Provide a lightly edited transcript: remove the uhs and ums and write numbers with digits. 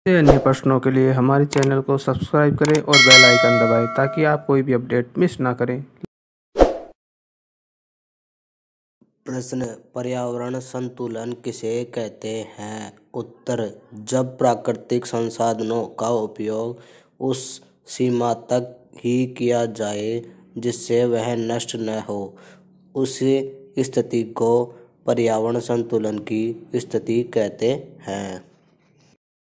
ऐसे अन्य प्रश्नों के लिए हमारे चैनल को सब्सक्राइब करें और बेल आइकन दबाएं ताकि आप कोई भी अपडेट मिस ना करें। प्रश्न, पर्यावरण संतुलन किसे कहते हैं? उत्तर, जब प्राकृतिक संसाधनों का उपयोग उस सीमा तक ही किया जाए जिससे वह नष्ट न हो, उस स्थिति को पर्यावरण संतुलन की स्थिति कहते हैं।